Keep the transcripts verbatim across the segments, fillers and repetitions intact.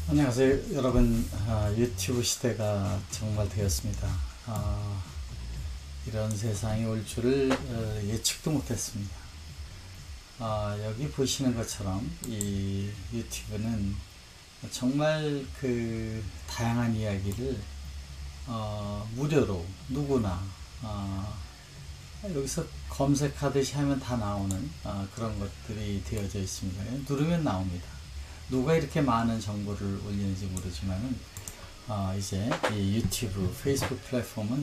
안녕하세요 여러분. 아, 유튜브 시대가 정말 되었습니다. 아, 이런 세상이 올 줄을 어, 예측도 못했습니다. 아, 여기 보시는 것처럼 이 유튜브는 정말 그 다양한 이야기를 어, 무료로 누구나 어, 여기서 검색하듯이 하면 다 나오는 어, 그런 것들이 되어져 있습니다. 누르면 나옵니다. 누가 이렇게 많은 정보를 올리는지 모르지만은 어, 이제 이 유튜브, 페이스북 플랫폼은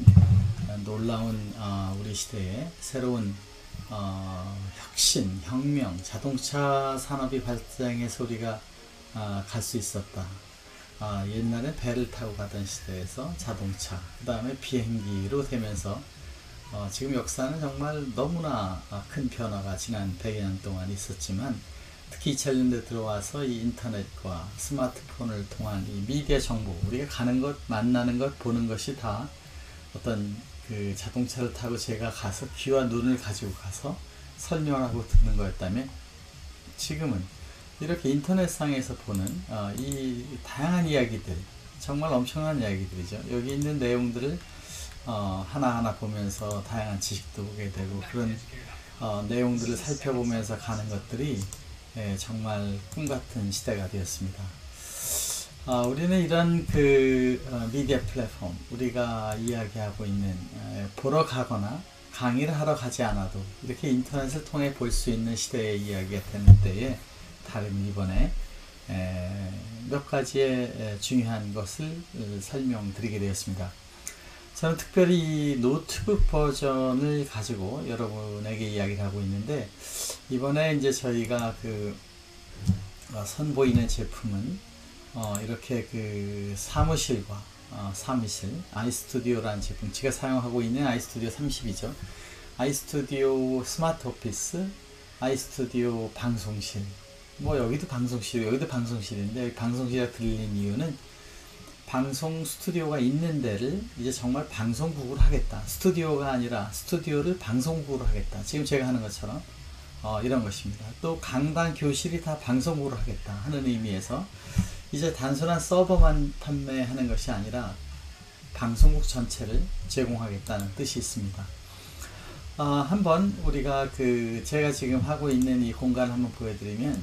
놀라운 어, 우리 시대의 새로운 어, 혁신, 혁명, 자동차 산업이 발전의 소리가 어, 갈 수 있었다. 어, 옛날에 배를 타고 가던 시대에서 자동차, 그 다음에 비행기로 되면서 어, 지금 역사는 정말 너무나 큰 변화가 지난 백 년 동안 있었지만 특히 이천 년대 들어와서 이 인터넷과 스마트폰을 통한 이 미디어 정보, 우리가 가는 것, 만나는 것, 보는 것이 다 어떤 그 자동차를 타고 제가 가서 귀와 눈을 가지고 가서 설명하고 듣는 거였다면, 지금은 이렇게 인터넷상에서 보는 어, 이 다양한 이야기들, 정말 엄청난 이야기들이죠. 여기 있는 내용들을 어, 하나하나 보면서 다양한 지식도 보게 되고, 그런 어, 내용들을 살펴보면서 가는 것들이 예, 정말 꿈같은 시대가 되었습니다. 아, 우리는 이런 그 어, 미디어 플랫폼, 우리가 이야기하고 있는 에, 보러 가거나 강의를 하러 가지 않아도 이렇게 인터넷을 통해 볼 수 있는 시대의 이야기가 되는 때에 다른 이번에 에, 몇 가지의 에, 중요한 것을 에, 설명드리게 되었습니다. 저는 특별히 이 노트북 버전을 가지고 여러분에게 이야기를 하고 있는데, 이번에 이제 저희가 그 어, 선보이는 제품은 어, 이렇게 그 사무실과 어, 사무실 아이스튜디오라는 제품, 제가 사용하고 있는 아이스튜디오 삼십이죠. 아이스튜디오 스마트 오피스, 아이스튜디오 방송실, 뭐 여기도 방송실, 여기도 방송실인데, 방송실에 들린 이유는 방송 스튜디오가 있는 데를 이제 정말 방송국으로 하겠다. 스튜디오가 아니라 스튜디오를 방송국으로 하겠다. 지금 제가 하는 것처럼 어, 이런 것입니다. 또 강단 교실이 다 방송국으로 하겠다 하는 의미에서 이제 단순한 서버만 판매하는 것이 아니라 방송국 전체를 제공하겠다는 뜻이 있습니다. 어, 한번 우리가 그 제가 지금 하고 있는 이 공간을 한번 보여드리면,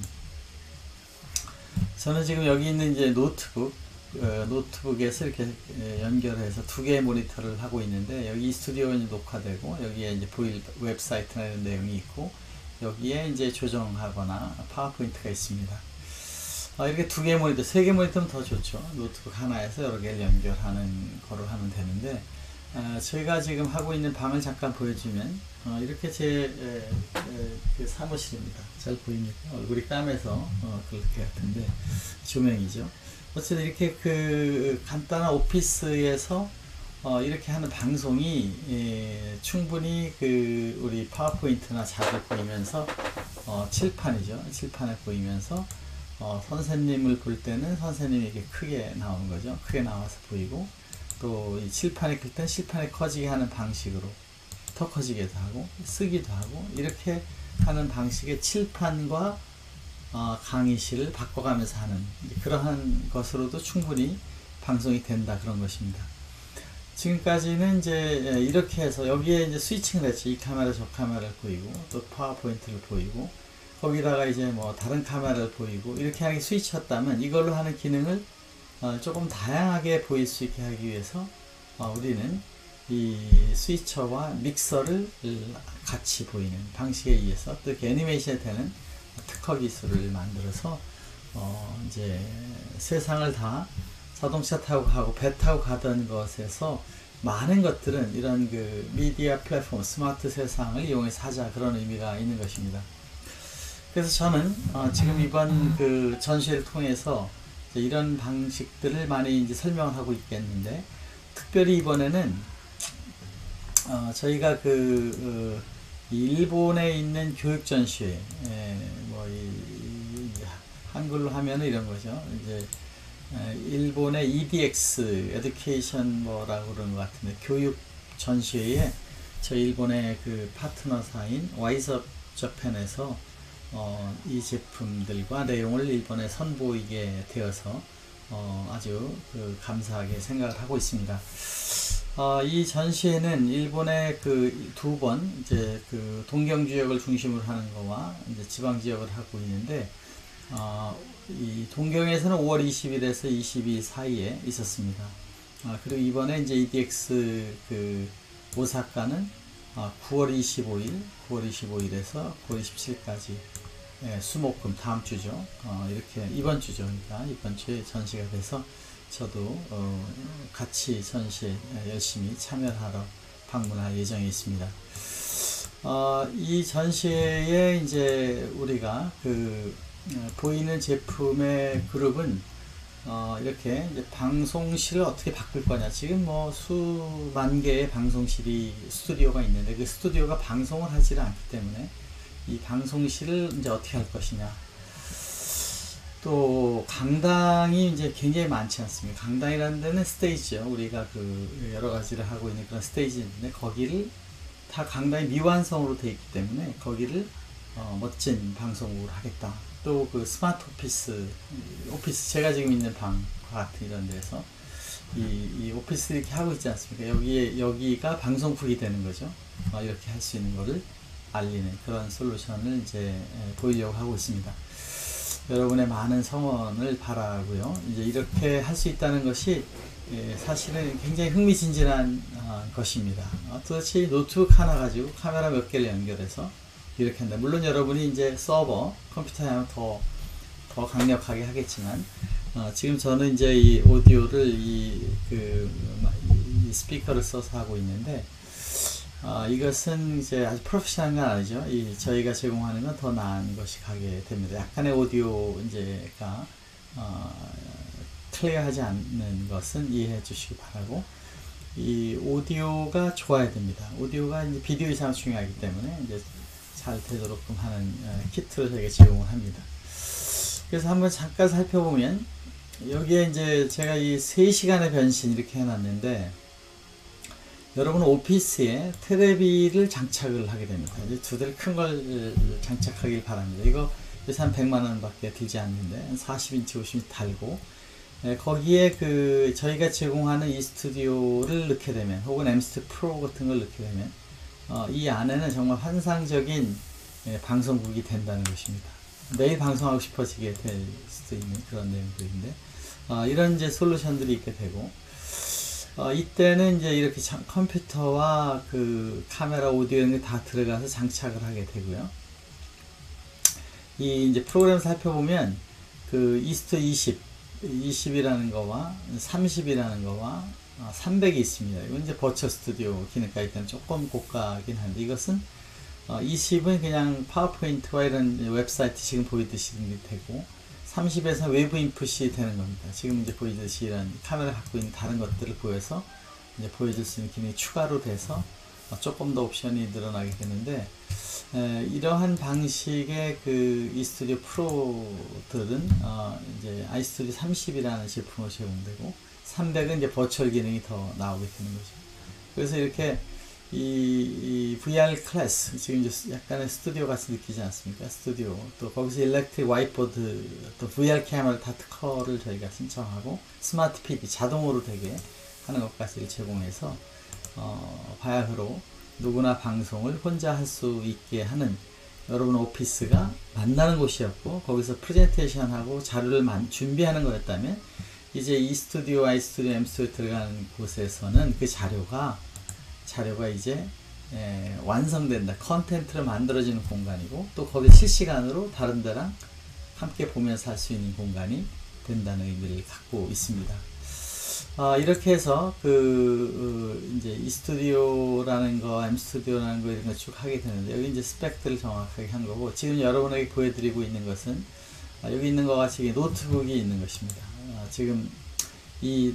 저는 지금 여기 있는 이제 노트북 어, 노트북에서 이렇게 연결해서 두 개의 모니터를 하고 있는데, 여기 스튜디오에 녹화되고 여기에 이제 보일 웹사이트나 이런 내용이 있고, 여기에 이제 조정하거나 파워포인트가 있습니다. 어, 이렇게 두 개의 모니터, 세 개의 모니터면 더 좋죠. 노트북 하나에서 여러 개를 연결하는 거로 하면 되는데, 어, 저희가 지금 하고 있는 방을 잠깐 보여주면 어, 이렇게 제 에, 에, 그 사무실입니다. 잘 보입니까? 얼굴이 까매서 어, 그렇게 같은데 조명이죠. 어쨌든 이렇게 그 간단한 오피스에서 어 이렇게 하는 방송이 예 충분히 그 우리 파워포인트나 잘 보이면서 어 칠판이죠. 칠판에 보이면서 어 선생님을 볼 때는 선생님이 이렇게 크게 나오는 거죠. 크게 나와서 보이고, 또 이 칠판이 클 땐 칠판이 커지게 하는 방식으로 더 커지게도 하고 쓰기도 하고, 이렇게 하는 방식의 칠판과 어, 강의실을 바꿔가면서 하는 그러한 것으로도 충분히 방송이 된다, 그런 것입니다. 지금까지는 이제 이렇게 해서 여기에 이제 스위칭을 했죠. 이 카메라 저 카메라를 보이고, 또 파워포인트를 보이고, 거기다가 이제 뭐 다른 카메라를 보이고, 이렇게 하게 스위치했다면 이걸로 하는 기능을 어, 조금 다양하게 보일 수 있게 하기 위해서 어, 우리는 이 스위처와 믹서를 같이 보이는 방식에 의해서 또 애니메이션이 되는 특허 기술을 만들어서 어 이제 세상을 다 자동차 타고 가고 배 타고 가던 것에서 많은 것들은 이런 그 미디어 플랫폼, 스마트 세상을 이용해서 하자, 그런 의미가 있는 것입니다. 그래서 저는 어 지금 이번 그 전시회를 통해서 이런 방식들을 많이 이제 설명을 하고 있겠는데, 특별히 이번에는 어 저희가 그 어 일본에 있는 교육 전시회, 뭐 이, 이, 한글로 하면 이런 거죠. 이제 에, 일본의 이디엑스, 에듀케이션 뭐라고 그러는 것 같은데, 교육 전시회에 저희 일본의 그 파트너사인 와이즈업 저팬에서 어, 이 제품들과 내용을 일본에 선보이게 되어서 어, 아주 그 감사하게 생각을 하고 있습니다. 어, 이 전시회는 일본의 그 두 번 이제 그 동경 지역을 중심으로 하는 거와 이제 지방 지역을 하고 있는데, 어, 이 동경에서는 오월 이십일에서 이십이 사이에 있었습니다. 어, 그리고 이번에 이제 이디엑스 그 오사카는 어, 구월 이십오일, 구월 이십오일에서 구월 이십칠일까지, 예, 수목금 다음 주죠. 어, 이렇게 이번 주죠. 그러니까 이번 주에 전시가 돼서 저도 어, 같이 전시에 열심히 참여하러 방문할 예정이 있습니다. 어, 이 전시회에 이제 우리가 그 보이는 제품의 그룹은 어, 이렇게 이제 방송실을 어떻게 바꿀 거냐. 지금 뭐 수만 개의 방송실이 스튜디오가 있는데 그 스튜디오가 방송을 하지를 않기 때문에 이 방송실을 이제 어떻게 할 것이냐. 또 강당이 이제 굉장히 많지 않습니까? 강당이라는 데는 스테이지죠. 우리가 그 여러 가지를 하고 있는 그런 스테이지인데 거기를 다 강당이 미완성으로 되어 있기 때문에 거기를 어, 멋진 방송국을 하겠다. 또 그 스마트 오피스, 오피스 제가 지금 있는 방과 같은 이런 데서 이, 이 오피스 이렇게 하고 있지 않습니까? 여기에 여기가 방송국이 되는 거죠. 어, 이렇게 할 수 있는 거를 알리는 그런 솔루션을 이제 에, 보이려고 하고 있습니다. 여러분의 많은 성원을 바라고요. 이제 이렇게 할 수 있다는 것이 예, 사실은 굉장히 흥미진진한 어, 것입니다. 어, 도대체 노트북 하나 가지고 카메라 몇 개를 연결해서 이렇게 한다. 물론 여러분이 이제 서버 컴퓨터에 하면 더, 더 강력하게 하겠지만 어, 지금 저는 이제 이 오디오를 이, 그, 이 스피커를 써서 하고 있는데 어, 이것은 이제 아주 프로페셔널한 건 아니죠. 이 저희가 제공하는 건 더 나은 것이 가게 됩니다. 약간의 오디오 이제가 어, 클리어하지 않는 것은 이해해 주시기 바라고, 이 오디오가 좋아야 됩니다. 오디오가 이제 비디오 이상 중요하기 때문에 이제 잘 되도록끔 하는 어, 키트를 저희가 제공을 합니다. 그래서 한번 잠깐 살펴보면 여기에 이제 제가 이 세 시간의 변신 이렇게 해놨는데 여러분 오피스에 테레비를 장착을 하게 됩니다. 이제 두 대를 큰 걸 장착하길 바랍니다. 이거 한 백만 원 밖에 들지 않는데 한 사십 인치 오십 인치 달고, 예, 거기에 그 저희가 제공하는 이 스튜디오를 넣게 되면 혹은 엠스튜 프로 같은 걸 넣게 되면 어, 이 안에는 정말 환상적인 예, 방송국이 된다는 것입니다. 매일 방송하고 싶어지게 될 수도 있는 그런 내용들인데 어, 이런 이제 솔루션들이 있게 되고, 어, 이때는 이제 이렇게 장, 컴퓨터와 그 카메라, 오디오 이런 게 다 들어가서 장착을 하게 되고요. 이 이제 프로그램 살펴보면 그 이스트 이십, 이십이라는 거와 삼십이라는 거와 어, 삼백이 있습니다. 이건 이제 버추얼 스튜디오 기능까지 때문에 조금 고가긴 한데 이것은 어, 이십은 그냥 파워포인트와 이런 웹사이트 지금 보이듯이 되고, 삼십에서 외부 인풋이 되는 겁니다. 지금 이제 보이듯이 이런 카메라 갖고 있는 다른 것들을 보여서 이제 보여줄 수 있는 기능이 추가로 돼서 조금 더 옵션이 늘어나게 되는데, 에, 이러한 방식의 그 이스튜디오 프로들은 어, 이제 아이스튜디오 삼십이라는 제품으로 제공되고, 삼백은 이제 버추얼 기능이 더 나오게 되는 거죠. 그래서 이렇게 이, 이 브이알 클래스, 지금 이제 약간의 스튜디오 같이 느끼지 않습니까? 스튜디오. 또 거기서 일렉트릭 화이트보드, 또 브이알 카메라 다 특허를 저희가 신청하고, 스마트 피디, 자동으로 되게 하는 것까지를 제공해서, 어, 바야흐로 누구나 방송을 혼자 할 수 있게 하는 여러분 오피스가 만나는 곳이었고, 거기서 프레젠테이션하고 자료를 만, 준비하는 거였다면, 이제 이 스튜디오, 아이 스튜디오, 엠 스튜디오 들어가는 곳에서는 그 자료가 자료가 이제 에, 완성된다. 컨텐츠를 만들어지는 공간이고, 또 거기 실시간으로 다른 데랑 함께 보면서 할 수 있는 공간이 된다는 의미를 갖고 있습니다. 아, 이렇게 해서 그 어, 이제 이 스튜디오라는 거, 엠 스튜디오라는 거 이런 거 쭉 하게 되는데, 여기 이제 스펙들을 정확하게 한 거고, 지금 여러분에게 보여드리고 있는 것은 아, 여기 있는 것 같이 노트북이 있는 것입니다. 아, 지금 이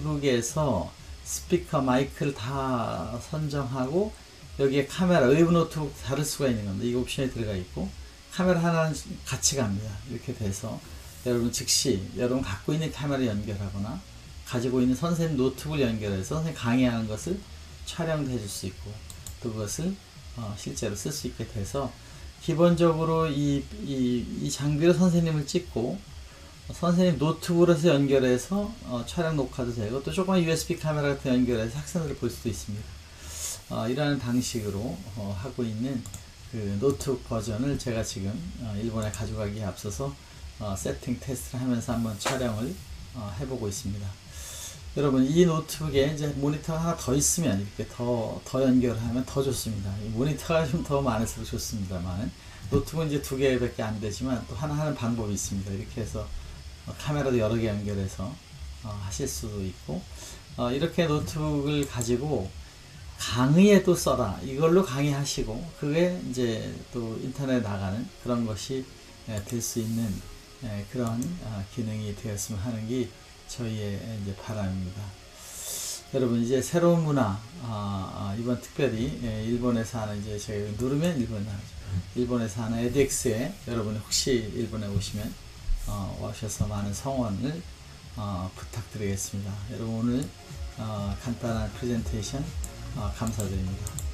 노트북에서 스피커, 마이크를 다 선정하고 여기에 카메라, 외부 노트북 다를 수가 있는 건데 이 옵션이 들어가 있고, 카메라 하나는 같이 갑니다. 이렇게 돼서 여러분 즉시 여러분 갖고 있는 카메라 연결하거나 가지고 있는 선생님 노트북을 연결해서 선생님 강의하는 것을 촬영도 해줄 수 있고, 또 그것을 어, 실제로 쓸 수 있게 돼서 기본적으로 이, 이, 이 장비로 선생님을 찍고 선생님 노트북으로 해서 연결해서 어, 촬영 녹화도 되고 또 조그만 유에스비 카메라 같은 연결해서 학생들을 볼 수도 있습니다. 어, 이러한 방식으로 어, 하고 있는 그 노트북 버전을 제가 지금 어, 일본에 가져가기에 앞서서 어, 세팅 테스트를 하면서 한번 촬영을 어, 해보고 있습니다. 여러분, 이 노트북에 이제 모니터가 하나 더 있으면 이렇게 더, 더 연결을 하면 더 좋습니다. 이 모니터가 좀 더 많을수록 좋습니다만, 노트북은 이제 두 개밖에 안 되지만 또 하나 하는 방법이 있습니다. 이렇게 해서 어, 카메라도 여러 개 연결해서 어, 하실 수도 있고, 어, 이렇게 노트북을 가지고 강의에 또 써라. 이걸로 강의하시고, 그게 이제 또 인터넷에 나가는 그런 것이 될 수 있는 예, 그런 어, 기능이 되었으면 하는 게 저희의 이제 바람입니다. 여러분, 이제 새로운 문화, 어, 어, 이번 특별히 예, 일본에서 하는 이제 저희 누르면 일본 나오죠. 일본에서 하는 에디엑스에 여러분이 혹시 일본에 오시면 어, 오셔서 많은 성원을 어, 부탁드리겠습니다. 여러분, 오늘 어, 간단한 프레젠테이션 어, 감사드립니다.